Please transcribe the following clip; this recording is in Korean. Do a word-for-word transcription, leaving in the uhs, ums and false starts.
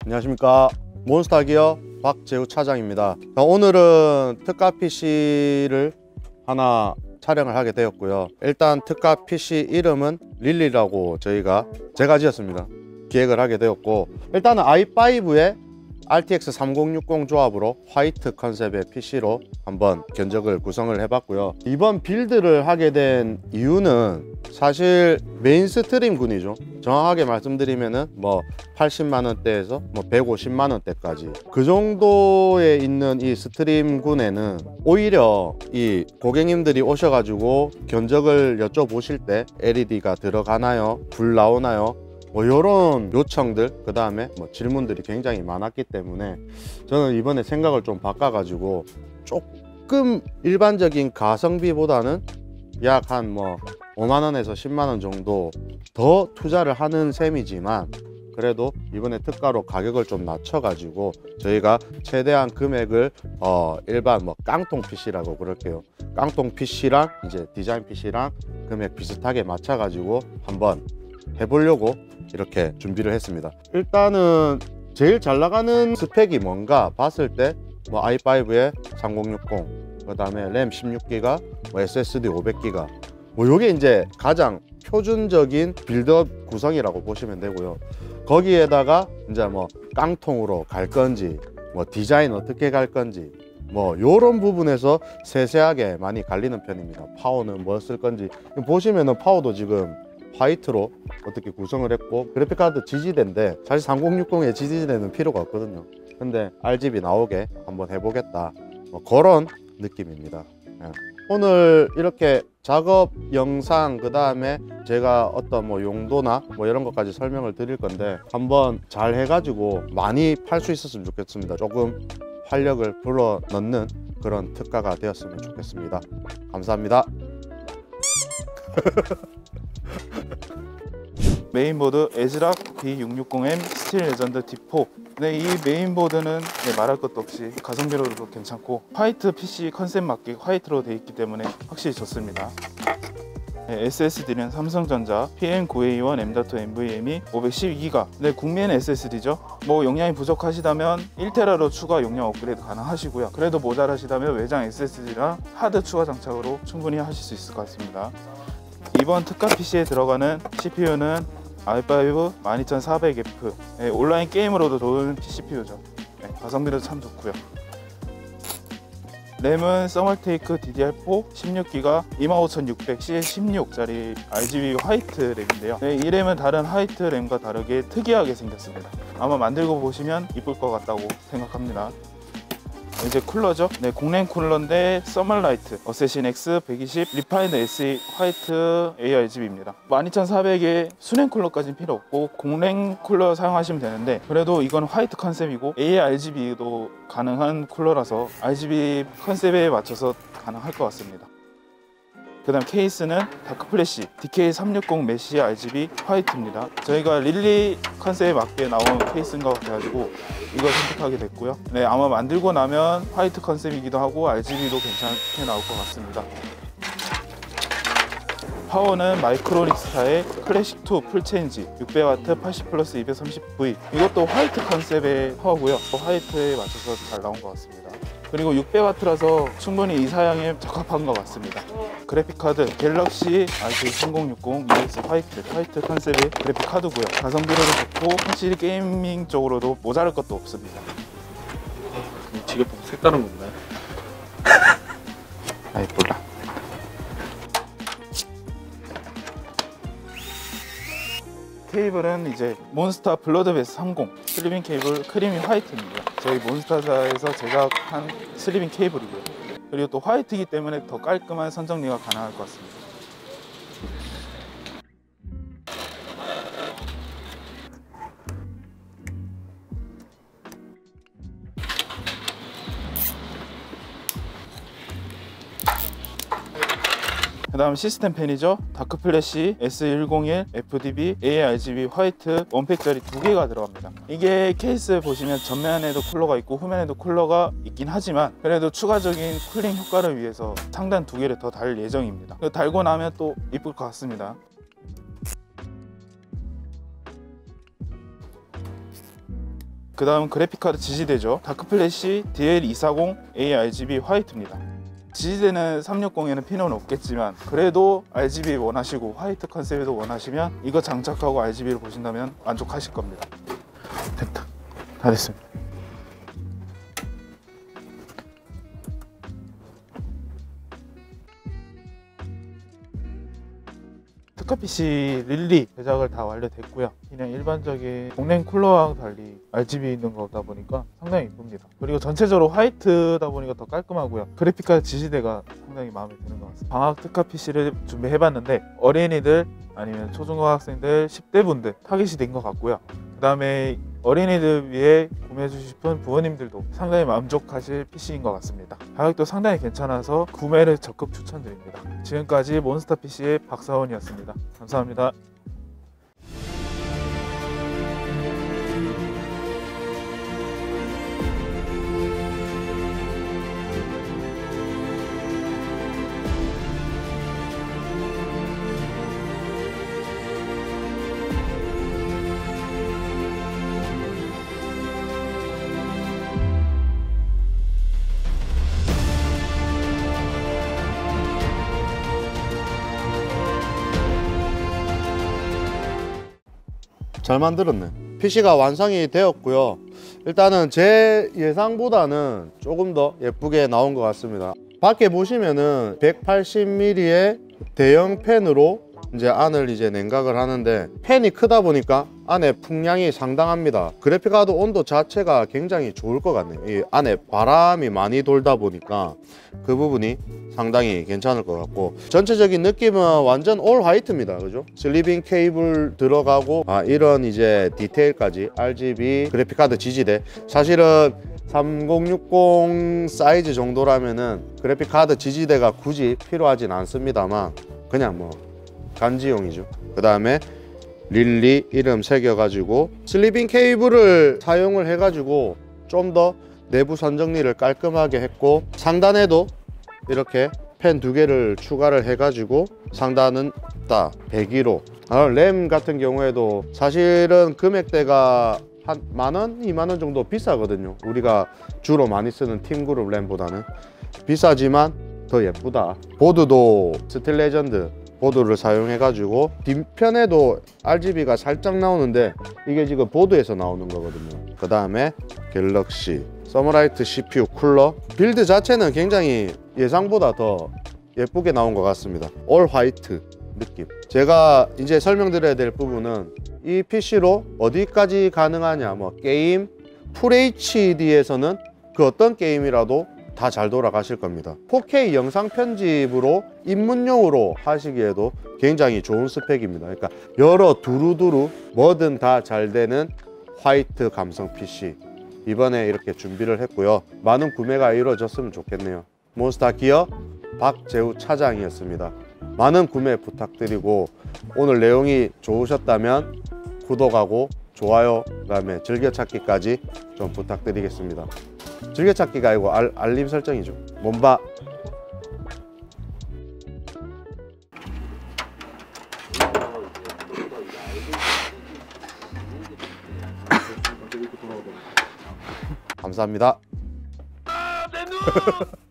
안녕하십니까, 몬스타기어 박재우 차장입니다. 오늘은 특가 피씨를 하나 촬영을 하게 되었고요. 일단 특가 피씨 이름은 릴리라고 저희가 제가 지었습니다. 기획을 하게 되었고, 일단은 아이 파이브의 알티엑스 삼공육공 조합으로 화이트 컨셉의 피씨로 한번 견적을 구성을 해봤고요. 이번 빌드를 하게 된 이유는 사실 메인스트림 군이죠. 정확하게 말씀드리면은 뭐 팔십만 원대에서 뭐 백오십만 원대까지 그 정도에 있는 이 스트림 군에는 오히려 이 고객님들이 오셔가지고 견적을 여쭤보실 때 엘이디가 들어가나요? 불 나오나요? 뭐 이런 요청들, 그 다음에 뭐 질문들이 굉장히 많았기 때문에 저는 이번에 생각을 좀 바꿔가지고 조금 일반적인 가성비보다는 약 한 뭐 오만 원에서 십만 원 정도 더 투자를 하는 셈이지만, 그래도 이번에 특가로 가격을 좀 낮춰가지고 저희가 최대한 금액을 어 일반 뭐 깡통 피씨라고 그럴게요. 깡통 피씨랑 이제 디자인 피씨랑 금액 비슷하게 맞춰가지고 한번 해보려고 이렇게 준비를 했습니다. 일단은 제일 잘 나가는 스펙이 뭔가 봤을 때 뭐 아이 파이브의 삼공육공, 그 다음에 램 십육 기가, 뭐 에스에스디 오백 기가, 뭐 요게 이제 가장 표준적인 빌드업 구성이라고 보시면 되고요. 거기에다가 이제 뭐 깡통으로 갈 건지, 뭐 디자인 어떻게 갈 건지, 뭐 요런 부분에서 세세하게 많이 갈리는 편입니다. 파워는 뭐 쓸 건지 보시면은 파워도 지금 화이트로 어떻게 구성을 했고, 그래픽카드 지지대인데 사실 삼공육공에 지지대는 필요가 없거든요. 근데 알지비 나오게 한번 해보겠다, 뭐 그런 느낌입니다. 예. 오늘 이렇게 작업 영상, 그 다음에 제가 어떤 뭐 용도나 뭐 이런 것까지 설명을 드릴 건데 한번 잘 해가지고 많이 팔 수 있었으면 좋겠습니다. 조금 활력을 불어 넣는 그런 특가가 되었으면 좋겠습니다. 감사합니다. 메인보드 에즈락 비 육백육십 엠 스틸 레전드 디 포. 네, 이 메인보드는 네, 말할 것도 없이 가성비로도 괜찮고 화이트 피씨 컨셉 맞게 화이트로 되어 있기 때문에 확실히 좋습니다. 네, 에스에스디는 삼성전자 피엠 구에이원 엠 닷 투 엔브이엠이 오백십이 기가. 네, 국민 에스에스디죠. 뭐 용량이 부족하시다면 일 테라로 추가 용량 업그레이드 가능하시고요. 그래도 모자라시다면 외장 에스에스디랑 하드 추가 장착으로 충분히 하실 수 있을 것 같습니다. 이번 특가 피씨에 들어가는 씨피유는 아이 파이브 만 이천사백 에프, 네, 온라인 게임으로도 좋은 씨피유죠. 네, 가성비도 참 좋고요. 램은 서멀테이크 디디알 사 십육 기가 이만 오천육백 씨 십육짜리 알지비 화이트 램인데요. 네, 이 램은 다른 화이트 램과 다르게 특이하게 생겼습니다. 아마 만들고 보시면 이쁠 것 같다고 생각합니다. 이제 쿨러죠. 네, 공랭 쿨러인데 서멀라이트 어세신 X 백이십 리파인드 에스이 화이트 에이알지비입니다. 만 이천사백에 수냉 쿨러까지는 필요 없고 공랭 쿨러 사용하시면 되는데, 그래도 이건 화이트 컨셉이고 에이알지비도 가능한 쿨러라서 알지비 컨셉에 맞춰서 가능할 것 같습니다. 그 다음 케이스는 다크플래시 디케이 삼백육십 메시 알지비 화이트입니다. 저희가 릴리 컨셉에 맞게 나온 케이스인 것 같아가지고 이걸 선택하게 됐고요. 네, 아마 만들고 나면 화이트 컨셉이기도 하고 알지비도 괜찮게 나올 것 같습니다. 파워는 마이크로닉스타의 클래식 투 풀체인지 육백 와트 팔십 플러스 이백삼십 브이. 이것도 화이트 컨셉의 파워고요. 화이트에 맞춰서 잘 나온 것 같습니다. 그리고 육백 와트라서 충분히 이 사양에 적합한 것 같습니다. 그래픽카드 갤럭시 알티 삼공육공 이엑스 화이트 화이트 컨셉의 그래픽카드고요. 가성비로도 좋고 확실히 게이밍 쪽으로도 모자랄 것도 없습니다. 지겹고 색다른 건가요? 아이 몰라. 케이블은 이제 몬스타 블러드베스 삼십 슬리빙 케이블 크리미 화이트입니다. 저희 몬스타사에서 제작한 슬리빙 케이블이고요. 그리고 또 화이트이기 때문에 더 깔끔한 선정리가 가능할 것 같습니다. 그 다음 시스템 펜이죠. 다크플래시 에스 백일 에프디비 에이알지비 화이트 원팩짜리 두 개가 들어갑니다. 이게 케이스 보시면 전면에도 쿨러가 있고 후면에도 쿨러가 있긴 하지만 그래도 추가적인 쿨링 효과를 위해서 상단 두 개를 더 달 예정입니다. 달고 나면 또 이쁠 것 같습니다. 그 다음 그래픽카드 지지대죠. 다크플래시 디엘 이백사십 에이 알지비 화이트입니다. 지지대는 삼백육십에는 필요는 없겠지만 그래도 알지비 원하시고 화이트 컨셉도 원하시면 이거 장착하고 알지비를 보신다면 만족하실 겁니다. 됐다. 다 됐습니다. 특화피씨 릴리 제작을 다 완료됐고요. 그냥 일반적인 공랭 쿨러와 달리 알지비 있는 거다 보니까 상당히 이쁩니다. 그리고 전체적으로 화이트다 보니까 더 깔끔하고요. 그래픽카드 지지대가 상당히 마음에 드는 것 같습니다. 방학 특화피씨를 준비해봤는데 어린이들 아니면 초중고학생들 십 대 분들 타깃이 된 것 같고요. 그 다음에 어린이들 위해 구매해 주고 싶은 부모님들도 상당히 만족하실 피씨인 것 같습니다. 가격도 상당히 괜찮아서 구매를 적극 추천드립니다. 지금까지 몬스타피씨의 박사원이었습니다. 감사합니다. 잘 만들었네. 피씨가 완성이 되었고요. 일단은 제 예상보다는 조금 더 예쁘게 나온 것 같습니다. 밖에 보시면은 백팔십 밀리미터의 대형 팬으로 이제 안을 이제 냉각을 하는데, 팬이 크다 보니까 안에 풍량이 상당합니다. 그래픽카드 온도 자체가 굉장히 좋을 것 같네요. 이 안에 바람이 많이 돌다 보니까 그 부분이 상당히 괜찮을 것 같고, 전체적인 느낌은 완전 올 화이트입니다. 그죠? 슬리빙 케이블 들어가고, 아, 이런 이제 디테일까지 알지비 그래픽카드 지지대. 사실은 삼공육공 사이즈 정도라면은 그래픽카드 지지대가 굳이 필요하진 않습니다만 그냥 뭐 간지용이죠. 그 다음에 릴리 이름 새겨가지고 슬리빙 케이블을 사용을 해가지고 좀 더 내부 선정리를 깔끔하게 했고, 상단에도 이렇게 펜 두 개를 추가를 해가지고 상단은 딱 배기로. 아, 램 같은 경우에도 사실은 금액대가 한 만원, 이만원 정도 비싸거든요. 우리가 주로 많이 쓰는 팀그룹 램보다는 비싸지만 더 예쁘다. 보드도 스틸 레전드 보드를 사용해 가지고 뒷편에도 알지비가 살짝 나오는데 이게 지금 보드에서 나오는 거거든요. 그 다음에 갤럭시 서머라이트 씨피유 쿨러. 빌드 자체는 굉장히 예상보다 더 예쁘게 나온 것 같습니다. 올 화이트 느낌. 제가 이제 설명드려야 될 부분은 이 피씨로 어디까지 가능하냐, 뭐 게임, 풀에이치디에서는 그 어떤 게임이라도 다 잘 돌아가실 겁니다. 포케이 영상 편집으로 입문용으로 하시기에도 굉장히 좋은 스펙입니다. 그러니까 여러 두루두루 뭐든 다 잘 되는 화이트 감성 피씨 이번에 이렇게 준비를 했고요. 많은 구매가 이루어졌으면 좋겠네요. 몬스타 기어 박재우 차장이었습니다. 많은 구매 부탁드리고, 오늘 내용이 좋으셨다면 구독하고 좋아요, 그 다음에 즐겨찾기까지 좀 부탁드리겠습니다. 즐겨찾기가 아니고 알, 알림 설정이죠. 몸바. 감사합니다.